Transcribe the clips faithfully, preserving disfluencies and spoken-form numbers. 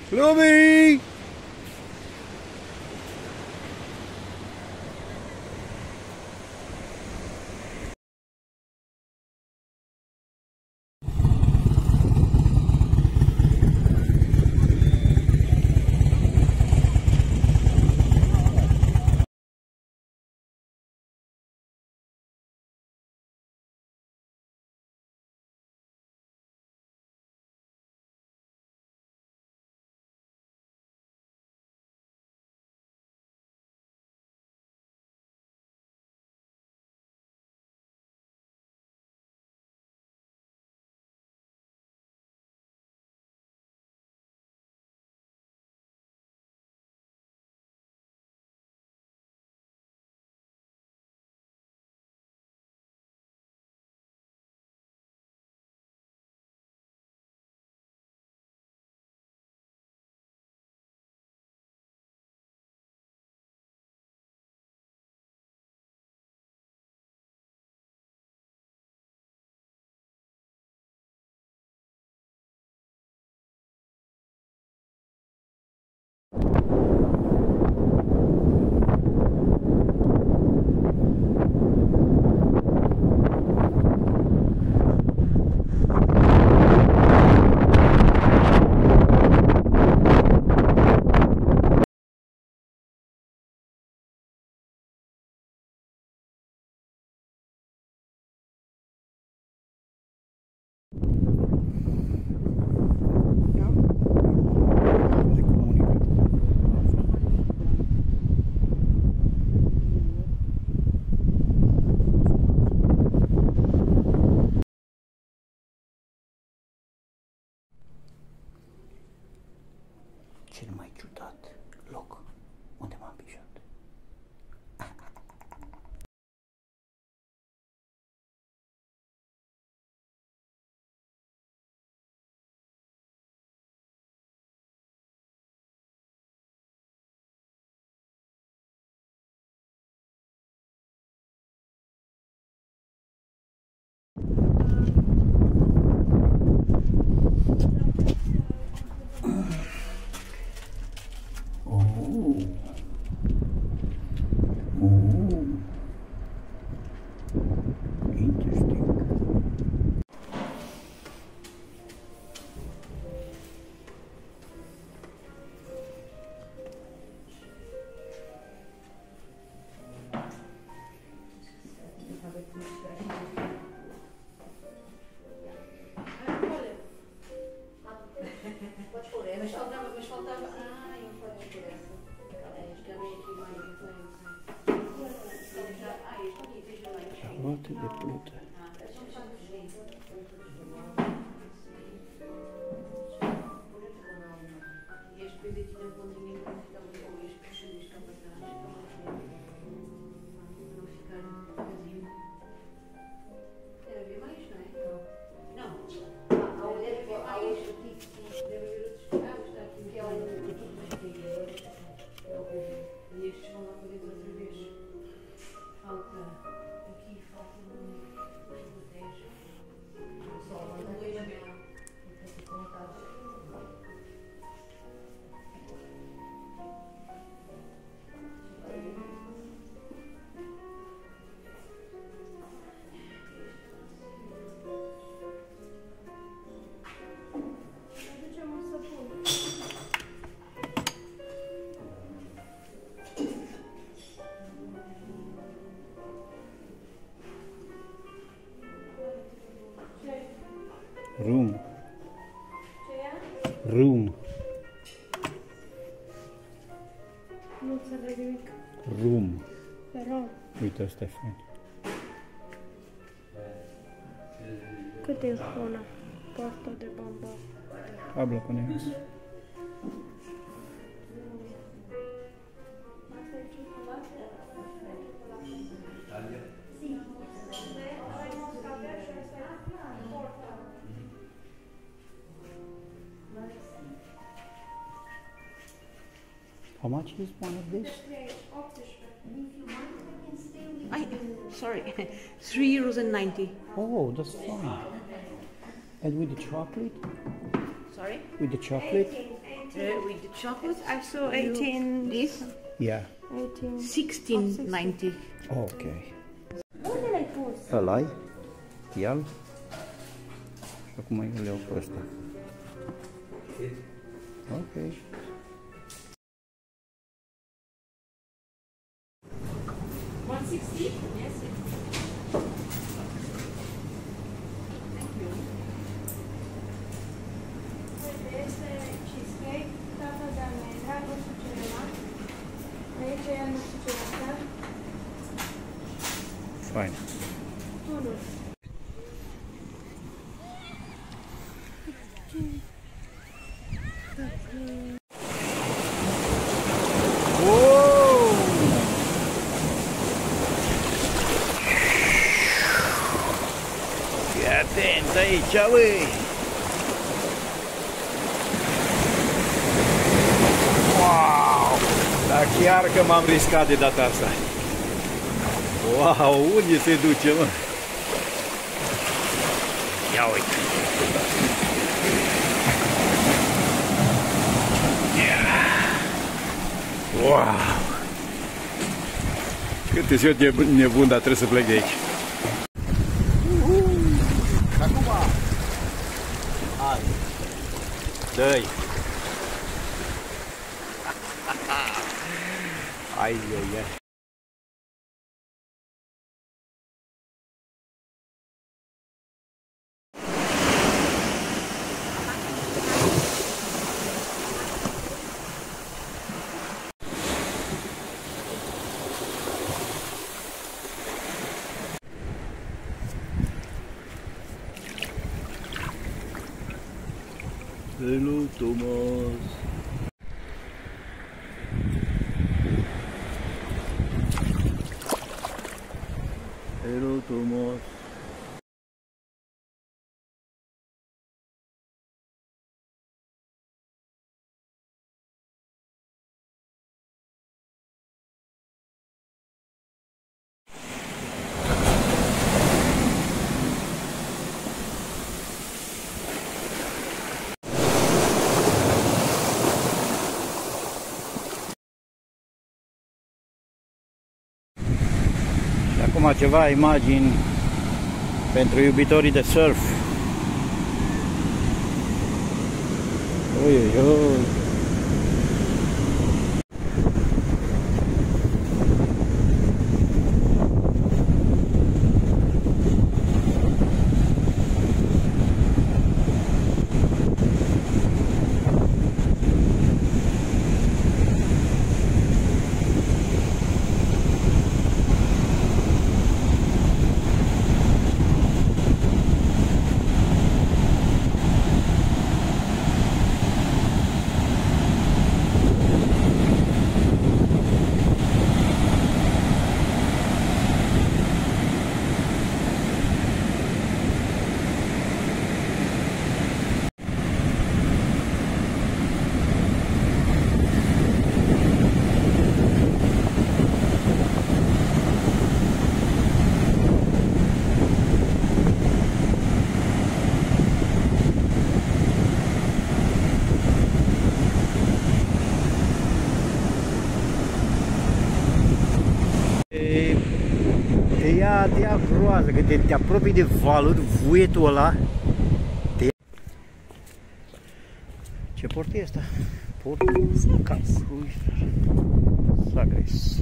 Lumi! Cel mai ciudat loc unde m-am pijat. Charlotte de plută. Room. Room. Nu înțeleg nimic. Room. Rom. Uite, ăsta e fain. Cât e una? Poartă de bamba. Habla con ellos. How much is one of this? I, sorry, three euros and ninety. Oh, that's fine. And with the chocolate? Sorry? With the chocolate? Uh, with the chocolate, I saw eighteen. this Yeah. eighteen. sixteen ninety. Ok. Unde l-ai pus? Ăla-i? Ial? Și acum eu le iau pe ăsta. Ok. one sixty? Yes. Uite, este cheesecake, tata de almendra, nu știu ce era. Aici ea nu știu ce era. Fain. Unul. Wow! Fii atent aici, băi! Wow! Dar chiar că m-am riscat de data asta. Wow, unde se duce, mă? Ia uite! Wow! Cât e eu nebun, dar trebuie să plec de aici. Acum! Hai! Dă-i! Ai, ai, ai! Hello, Thomas. Hello, Thomas. Acum ceva imagini pentru iubitorii de surf. Ui, ui, ui. Te ia, te ia groază, că te, te apropii de valuri, vuietul ăla. Te ia... Ce port e ăsta? Port Cruiser. Sagres.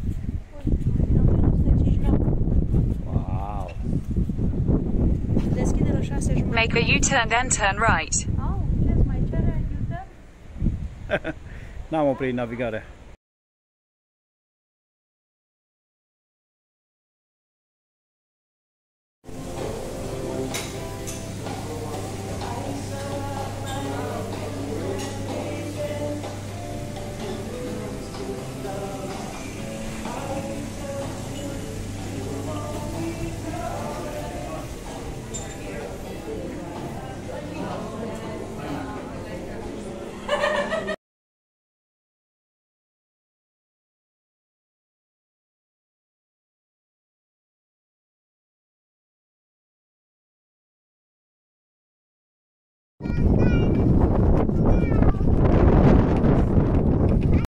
Wow. Deschide la șase jumătate. Make a U-turn, then turn right. Au, ce-ți mai cere U-turn? N-am oprit navigarea. You